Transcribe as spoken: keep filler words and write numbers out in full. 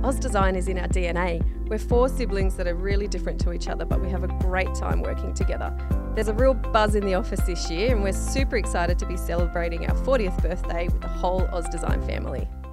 AusDesign is in our D N A. We're four siblings that are really different to each other, but we have a great time working together. There's a real buzz in the office this year, and we're super excited to be celebrating our fortieth birthday with the whole AusDesign family.